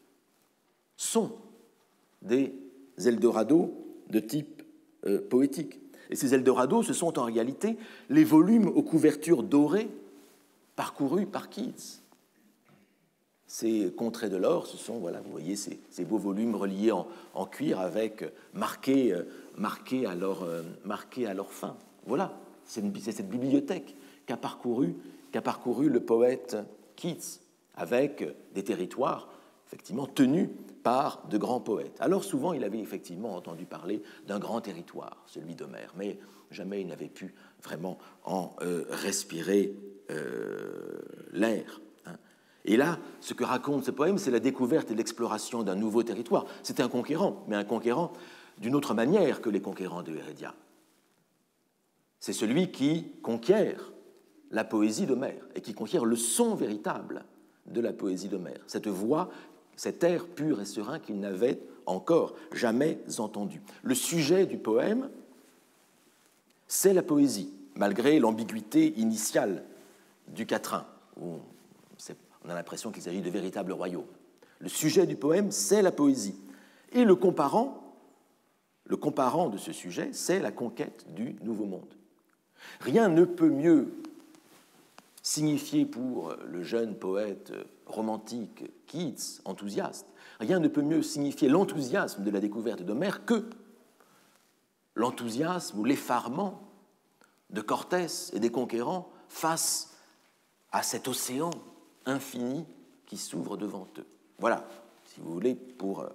S1: sont des Eldorado de type euh, poétique. Et ces Eldorado, ce sont en réalité les volumes aux couvertures dorées parcourus par Keats. Ces contrées de l'or, ce sont, voilà, vous voyez, ces, ces beaux volumes reliés en, en cuir avec marqués, euh, marqués, à leur, euh, marqués à leur fin. Voilà, c'est, une, c'est cette bibliothèque qu'a parcouru, qu'a parcouru le poète Keats, avec des territoires effectivement tenus par de grands poètes. Alors souvent, il avait effectivement entendu parler d'un grand territoire, celui d'Homère, mais jamais il n'avait pu vraiment en euh, respirer euh, l'air. Hein. Et là, ce que raconte ce poème, c'est la découverte et l'exploration d'un nouveau territoire. C'est un conquérant, mais un conquérant d'une autre manière que les conquérants de Heredia. C'est celui qui conquiert la poésie d'Homère et qui conquiert le son véritable de la poésie d'Homère, cette voix, cet air pur et serein qu'il n'avait encore jamais entendu. Le sujet du poème, c'est la poésie, malgré l'ambiguïté initiale du quatrain, où on a l'impression qu'il s'agit de véritables royaumes. Le sujet du poème, c'est la poésie. Et le comparant, le comparant de ce sujet, c'est la conquête du Nouveau Monde. Rien ne peut mieux signifier pour le jeune poète romantique Keats, enthousiaste, rien ne peut mieux signifier l'enthousiasme de la découverte d'Homère que l'enthousiasme ou l'effarement de Cortès et des conquérants face à cet océan infini qui s'ouvre devant eux. Voilà, si vous voulez, pour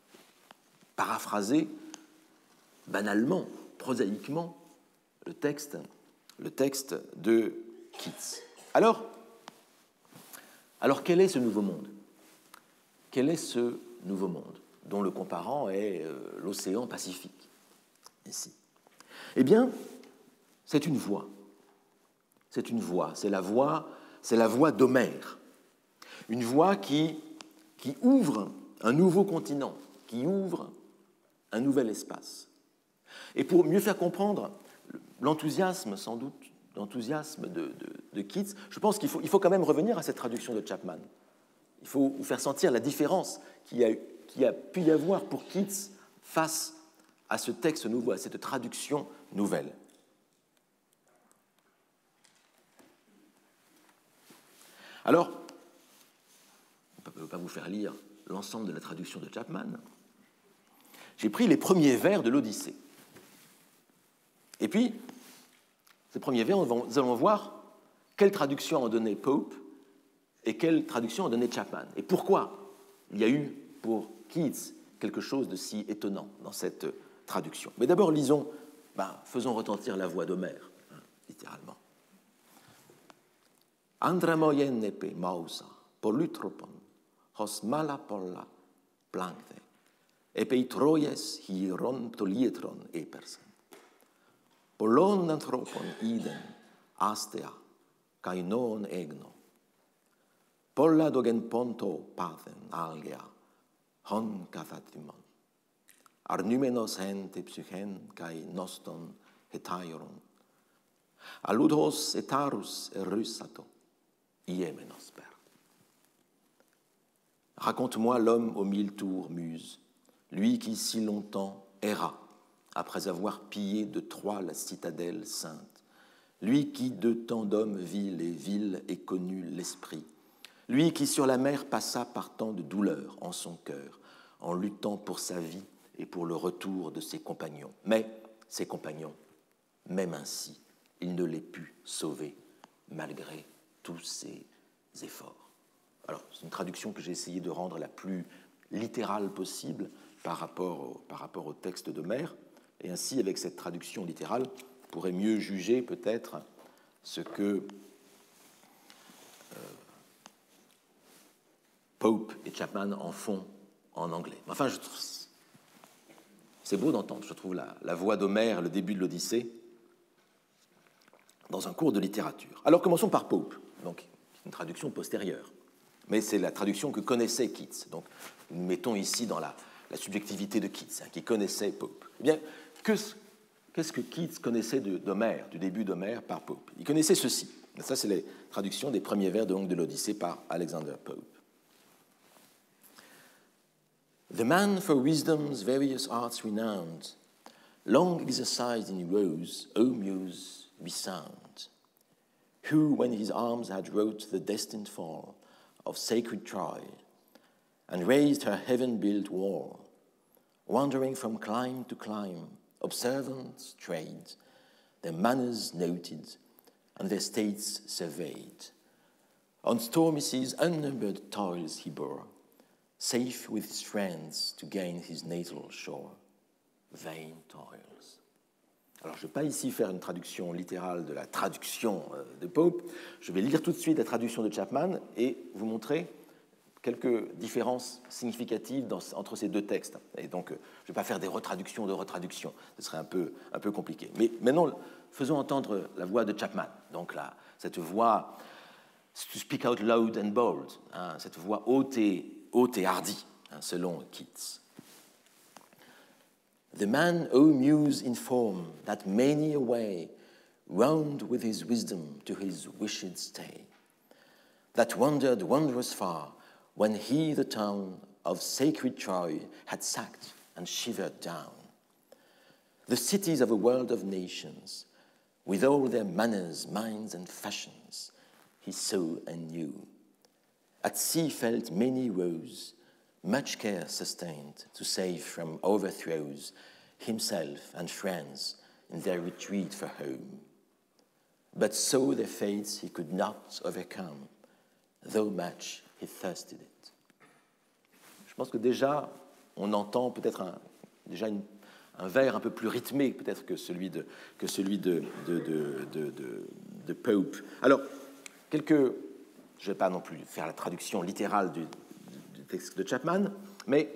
S1: paraphraser banalement, prosaïquement, le texte, le texte de Keats. Alors, alors, quel est ce nouveau monde ? Quel est ce nouveau monde dont le comparant est euh, l'océan Pacifique, ici ? Eh bien, c'est une voix. C'est une voix. C'est la voix, c'est la voix d'Homère. Une voix qui, qui ouvre un nouveau continent qui ouvre un nouvel espace. Et pour mieux faire comprendre l'enthousiasme, sans doute, l'enthousiasme de, de, de Keats, je pense qu'il faut, il faut quand même revenir à cette traduction de Chapman. Il faut vous faire sentir la différence qu'il y a, qu'il y a pu y avoir pour Keats face à ce texte nouveau, à cette traduction nouvelle. Alors, on ne peut pas vous faire lire l'ensemble de la traduction de Chapman. J'ai pris les premiers vers de l'Odyssée. Et puis, ces premiers vers, nous allons voir quelle traduction en donnait Pope et quelle traduction en donnait Chapman. Et pourquoi il y a eu pour Keats quelque chose de si étonnant dans cette traduction. Mais d'abord, lisons, ben, faisons retentir la voix d'Homère, hein, littéralement. Andramoyen epe mausa, polutropon, hos mala polla plancte, epe troies hieron tolietron epersen. Polon anthropon idem, astea, kai non egno. Polla dogen ponto pathen algea, hon cathatimon. Arnumenos hente psychen kai noston hetairon. Aludos etarus erusato, iemenosper. Raconte-moi l'homme aux mille tours muse, lui qui si longtemps erra, après avoir pillé de Troie la citadelle sainte, lui qui de tant d'hommes vit les villes et connut l'esprit, lui qui sur la mer passa par tant de douleurs en son cœur, en luttant pour sa vie et pour le retour de ses compagnons. Mais ses compagnons, même ainsi, il ne les put sauver malgré tous ses efforts. Alors, c'est une traduction que j'ai essayé de rendre la plus littérale possible par rapport au, par rapport au texte d'Homère, et ainsi, avec cette traduction littérale, on pourrait mieux juger peut-être ce que euh, Pope et Chapman en font en anglais. Enfin, je trouve, c'est beau d'entendre, je trouve, la, la voix d'Homère, le début de l'Odyssée, dans un cours de littérature. Alors, commençons par Pope, donc une traduction postérieure, mais c'est la traduction que connaissait Keats. Donc, nous nous mettons ici dans la, la subjectivité de Keats, hein, qui connaissait Pope. Eh bien, que, qu'est-ce que Keats connaissait d'Homère, du début d'Homère par Pope? Il connaissait ceci. Ça, c'est la traduction des premiers vers donc, de l'Odyssée par Alexander Pope. The man for wisdom's various arts renowned, long exercised in rose, O muse, be sound, who, when his arms had wrought the destined fall of sacred Troy, and raised her heaven-built wall, wandering from clime to clime, observant trade, their manners noted, and their states surveyed. On stormy seas unnumbered toils he bore, safe with his friends to gain his natal shore. Vain toils. Alors, je ne vais pas ici faire une traduction littérale de la traduction de Pope. Je vais lire tout de suite la traduction de Chapman et vous montrer quelques différences significatives dans, entre ces deux textes. Et donc, je ne vais pas faire des retraductions de retraductions. Ce serait un peu, un peu compliqué. Mais maintenant, faisons entendre la voix de Chapman. Donc, là, cette voix, to speak out loud and bold, hein, cette voix haute et, haute et hardie, hein, selon Keats. The man, O muse in form, that many a way roamed with his wisdom to his wished stay, that wandered wondrous far when he the town of sacred Troy had sacked and shivered down. The cities of a world of nations, with all their manners, minds, and fashions, he saw and knew. At sea felt many woes, much care sustained to save from overthrows himself and friends in their retreat for home. But so their fates he could not overcome, though much he thirsted it. Je pense que déjà, on entend peut-être un, déjà une, un vers un peu plus rythmé peut-être que celui de, que celui de, de, de, de, de, de Pope. Alors, quelques... Je ne vais pas non plus faire la traduction littérale du, du texte de Chapman, mais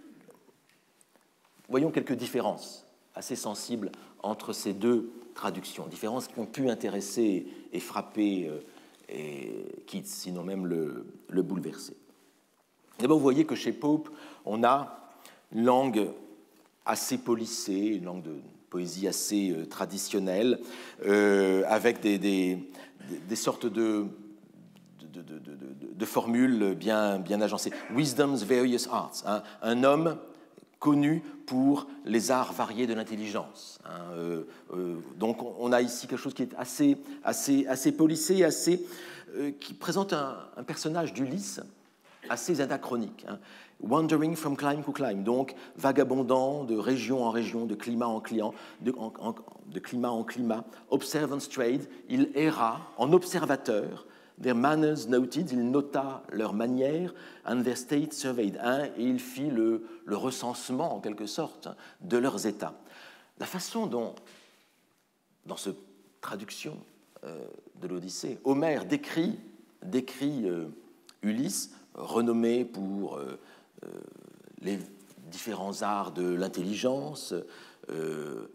S1: voyons quelques différences assez sensibles entre ces deux traductions, différences qui ont pu intéresser et frapper euh, et Keats, sinon même le, le bouleverser. D'abord, vous voyez que chez Pope, on a une langue assez policée, une langue de poésie assez euh, traditionnelle, euh, avec des, des, des sortes de, de, de, de, de, de formules bien, bien agencées. Wisdom's various arts, hein, un homme connu pour les arts variés de l'intelligence. Hein, euh, euh, donc on a ici quelque chose qui est assez, assez, assez policé, assez, euh, qui présente un, un personnage d'Ulysse assez anachronique. Hein. Wandering from clime to clime, donc vagabondant de région en région, de climat en climat, de, en, en, de climat en climat, observant trade, il erra en observateur, their manners noted, il nota leurs manières, and their state surveyed, hein, et il fit le, le recensement, en quelque sorte, de leurs états. La façon dont, dans cette traduction euh, de l'Odyssée, Homère décrit, décrit euh, Ulysse, renommé pour euh, euh, les différents arts de l'intelligence, euh, euh,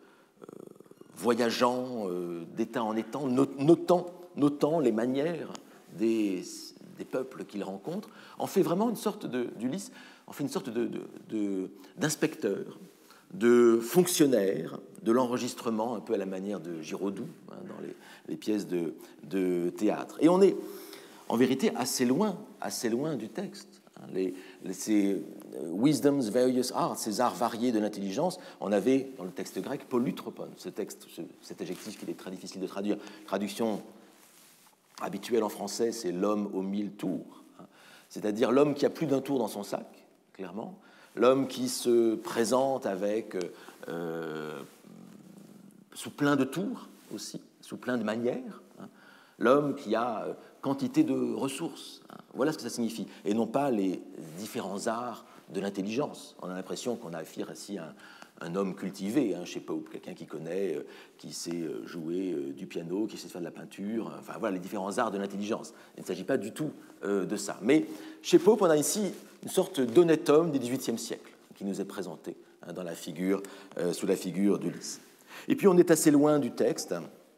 S1: voyageant euh, d'état en état, notant, notant les manières des, des peuples qu'il rencontre, en fait vraiment une sorte d'Ulysse, en fait une sorte de, de, de, d'inspecteur, de fonctionnaire, de l'enregistrement, un peu à la manière de Giraudoux, hein, dans les, les pièces de, de théâtre. Et on est en vérité assez loin, assez loin du texte. Les, les, ces wisdom's various arts, ces arts variés de l'intelligence, on avait dans le texte grec polutropon, ce texte, ce, cet adjectif qu'il est très difficile de traduire. Traduction habituelle en français, c'est l'homme aux mille tours, hein, c'est-à-dire l'homme qui a plus d'un tour dans son sac, clairement, l'homme qui se présente avec euh, sous plein de tours aussi, sous plein de manières, hein, l'homme qui a euh, quantité de ressources. Hein. Voilà ce que ça signifie. Et non pas les différents arts de l'intelligence. On a l'impression qu'on a affaire ici à un, un homme cultivé, hein, chez Pope, quelqu'un qui connaît, euh, qui sait jouer euh, du piano, qui sait faire de la peinture, enfin voilà, les différents arts de l'intelligence. Il ne s'agit pas du tout euh, de ça. Mais chez Pope, on a ici une sorte d'honnête homme du dix-huitième siècle qui nous est présenté, hein, dans la figure, euh, sous la figure d'Ulysse. Et puis on est assez loin du texte.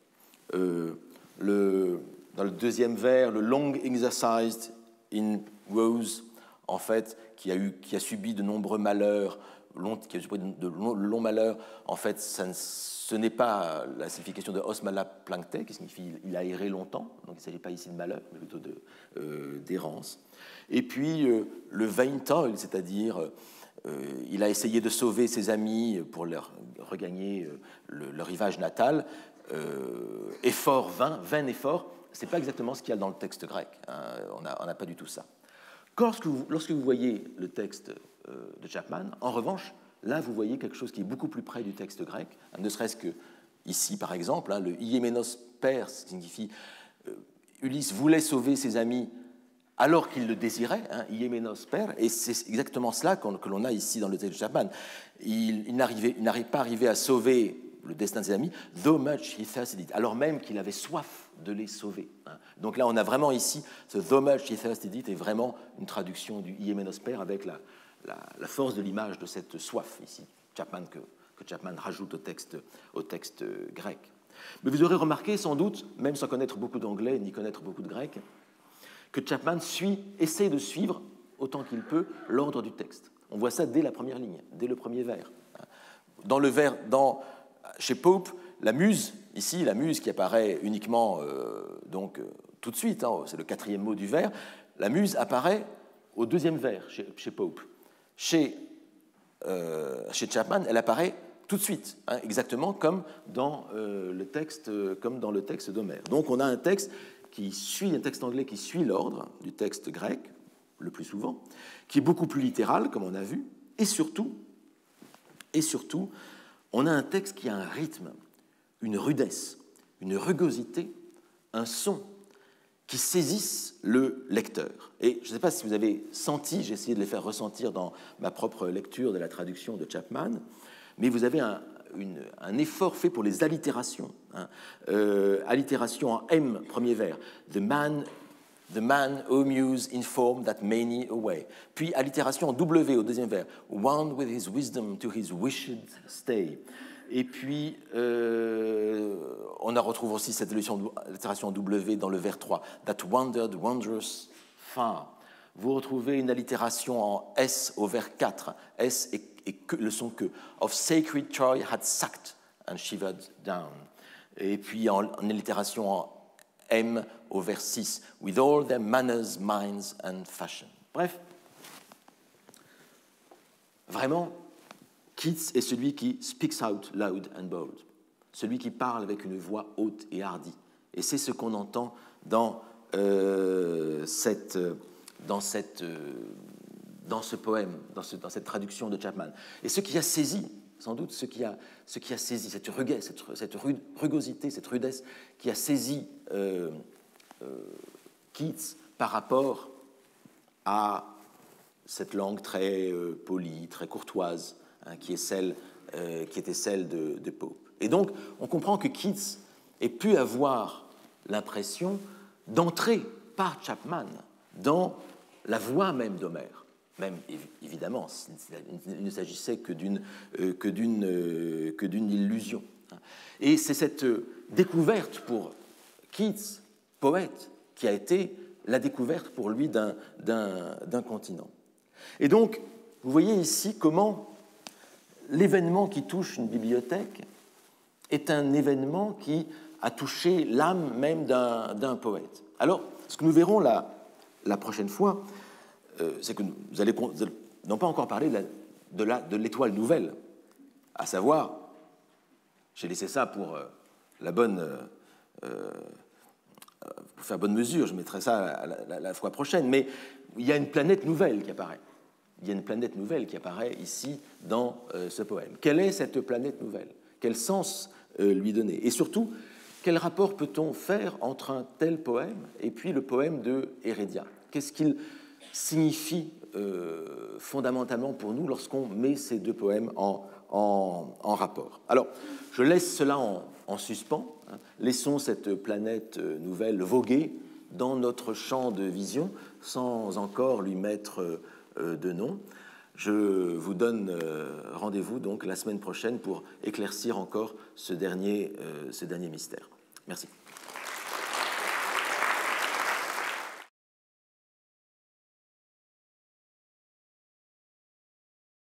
S1: Euh, le... Dans le deuxième vers, le long exercised in woes, en fait, qui a, eu, qui a subi de nombreux malheurs, long, qui a subi de longs long malheurs, en fait, ça ne, ce n'est pas la signification de os mala plancte, qui signifie il a erré longtemps, donc il ne s'agit pas ici de malheur, mais plutôt de, euh, d'errance. Et puis euh, le vain toil, c'est-à-dire euh, il a essayé de sauver ses amis pour leur regagner le, le rivage natal, euh, effort vain, vain effort. Ce n'est pas exactement ce qu'il y a dans le texte grec. Hein. On n'a pas du tout ça. Lorsque vous, lorsque vous voyez le texte euh, de Chapman, en revanche, là, vous voyez quelque chose qui est beaucoup plus près du texte grec, hein, ne serait-ce que ici, par exemple, hein, le Iéménos père signifie euh, Ulysse voulait sauver ses amis alors qu'il le désirait, hein, Iéménos père, et c'est exactement cela qu'on, que l'on a ici dans le texte de Chapman. Il, il n'arrive pas arrivé à sauver le destin de ses amis, though much he thirsted it, alors même qu'il avait soif de les sauver. Donc là, on a vraiment ici, ce though much he thirsted it est vraiment une traduction du Iéménos père avec la, la, la force de l'image de cette soif ici, Chapman, que, que Chapman rajoute au texte, au texte grec. Mais vous aurez remarqué, sans doute, même sans connaître beaucoup d'anglais ni connaître beaucoup de grec, que Chapman suit, essaie de suivre, autant qu'il peut, l'ordre du texte. On voit ça dès la première ligne, dès le premier vers. Dans le vers, dans... Chez Pope, la muse, ici, la muse qui apparaît uniquement euh, donc, euh, tout de suite, hein, c'est le quatrième mot du vers, la muse apparaît au deuxième vers chez, chez Pope. Chez, euh, chez Chapman, elle apparaît tout de suite, hein, exactement comme dans, euh, le texte, euh, comme dans le texte d'Homère. Donc on a un texte qui suit, un texte anglais qui suit l'ordre du texte grec, le plus souvent, qui est beaucoup plus littéral, comme on a vu, et surtout, et surtout, on a un texte qui a un rythme, une rudesse, une rugosité, un son qui saisissent le lecteur. Et je ne sais pas si vous avez senti, j'ai essayé de les faire ressentir dans ma propre lecture de la traduction de Chapman, mais vous avez un, une, un effort fait pour les allitérations. Hein. Euh, allitération en M, premier vers. The man, the man, O muse, informed that many away. Puis allitération en W au deuxième vers. Wound with his wisdom to his wished stay. Et puis, euh, on a retrouvé aussi cette allitération en W dans le vers trois. That wandered wondrous far. vous retrouvez une allitération en S au vers quatre, S et, et que, le son que, of sacred Troy had sacked and shivered down. Et puis en, en allitération en M au vers six, with all their manners, minds and fashion. Bref, vraiment, Keats est celui qui speaks out loud and bold, celui qui parle avec une voix haute et hardie. Et c'est ce qu'on entend dans, euh, cette, dans, cette, euh, dans ce poème, dans, ce, dans cette traduction de Chapman. Et ce qui a saisi, sans doute, ce qui a, ce qui a saisi, cette ruguesse, cette, cette rugosité, cette rudesse qui a saisi euh, euh, Keats par rapport à cette langue très euh, polie, très courtoise, hein, qui, est celle, euh, qui était celle de, de Pope. Et donc, on comprend que Keats ait pu avoir l'impression d'entrer par Chapman dans la voix même d'Homère. Même, évidemment, il ne s'agissait que d'une, euh, que d'une, euh, que d'une illusion. Et c'est cette découverte pour Keats, poète, qui a été la découverte pour lui d'un, d'un, d'un continent. Et donc, vous voyez ici comment l'événement qui touche une bibliothèque est un événement qui a touché l'âme même d'un, d'un poète. Alors, ce que nous verrons la, la prochaine fois, euh, c'est que vous allez, vous allez non pas encore parler de, la, de, la, de l'étoile nouvelle, à savoir, j'ai laissé ça pour euh, la bonne... Euh, euh, pour faire bonne mesure, je mettrai ça la, la, la fois prochaine, mais il y a une planète nouvelle qui apparaît. Il y a une planète nouvelle qui apparaît ici dans euh, ce poème. Quelle est cette planète nouvelle? Quel sens euh, lui donner? Et surtout, quel rapport peut-on faire entre un tel poème et puis le poème de Heredia? Qu'est-ce qu'il signifie euh, fondamentalement pour nous lorsqu'on met ces deux poèmes en, en, en rapport? Alors, je laisse cela en, en suspens. Hein. Laissons cette planète nouvelle voguer dans notre champ de vision sans encore lui mettre euh, de nom. Je vous donne euh, rendez-vous donc la semaine prochaine pour éclaircir encore ce dernier, euh, ce dernier mystère. Merci.